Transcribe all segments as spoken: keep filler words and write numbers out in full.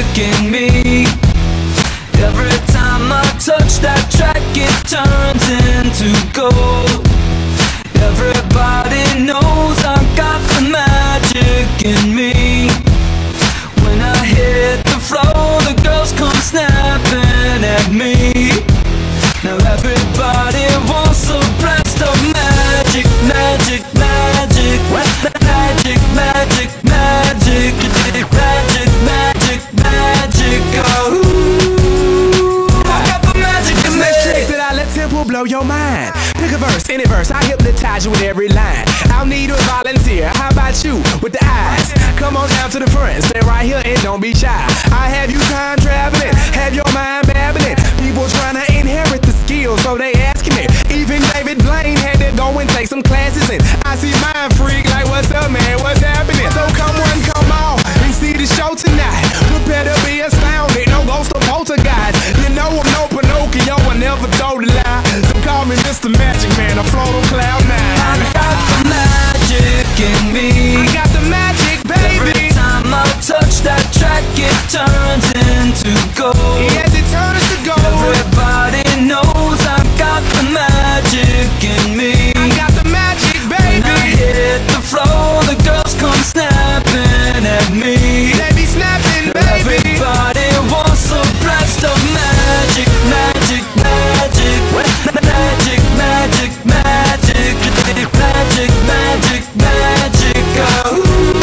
in me. Every time I touch that track, it turns into gold. Everybody knows I got the magic in me. When I hit the floor, the girls come snapping at me. Now everybody wants a blast of magic, magic, magic, magic, magic, magic, magic, magic, magic, oh. I got the magic in me. Tricks that I let tempo blow your mind. Pick a verse, any verse, I hypnotize you with every line. I'll need a volunteer, how about you with the eyes? Come on down to the front, stay right here and don't be shy. I have you time traveling, have your mind babbling. People trying to inherit the skills, so they asking me. Even David Blaine had to go and take some classes, and I see Mind Freak like, what's up, man, what's happening? So come on, come on, and see the show tonight. Prepare to be astounded, no ghost or poltergeist. You know I'm no Pinocchio, I never told a lie. So call me Mister Magic Man, I float on cloud nine. I got the magic in me. I got the magic, baby. Every time I touch that track, it turns into gold. Yes, it turns to gold. Everybody knows I got the magic in me. I got the magic, baby. When I hit the floor, the girls come snapping at me. They be snapping, baby. Everybody wants a blast of magic, magic, magic, magic, magic, magic, magic, magic, magic, oh.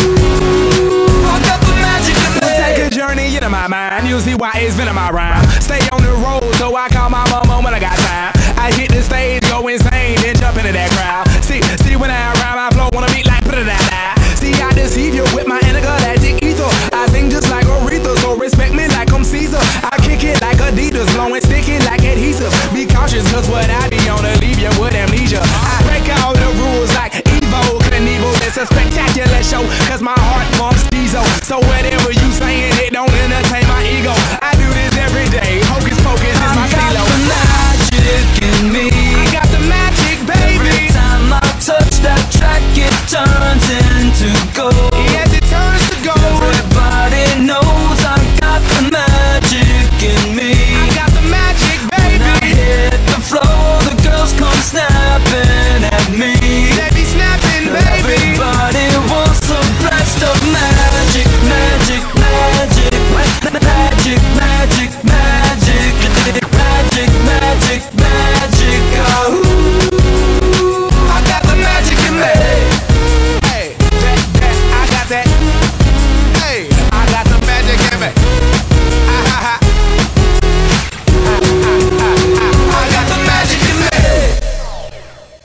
I got the magic in me. Take a journey into my mind, you'll see why it's been in my rhyme. Stay on the road, so I call my mama when I got time. I hit the stage, go insane, then jump into that crowd. See, see when I rhyme, I flow on a beat like da-da-da-da. See, I deceive you with my intergalactic ether. I sing just like Aretha, so respect me like I'm Caesar. I kick it like Adidas, blowing sticky like adhesive. Be cautious, cause what I be on to leave you with amnesia. I break all the rules like Evo Knievel. It's a spectacular show, cause my heart pumps diesel. So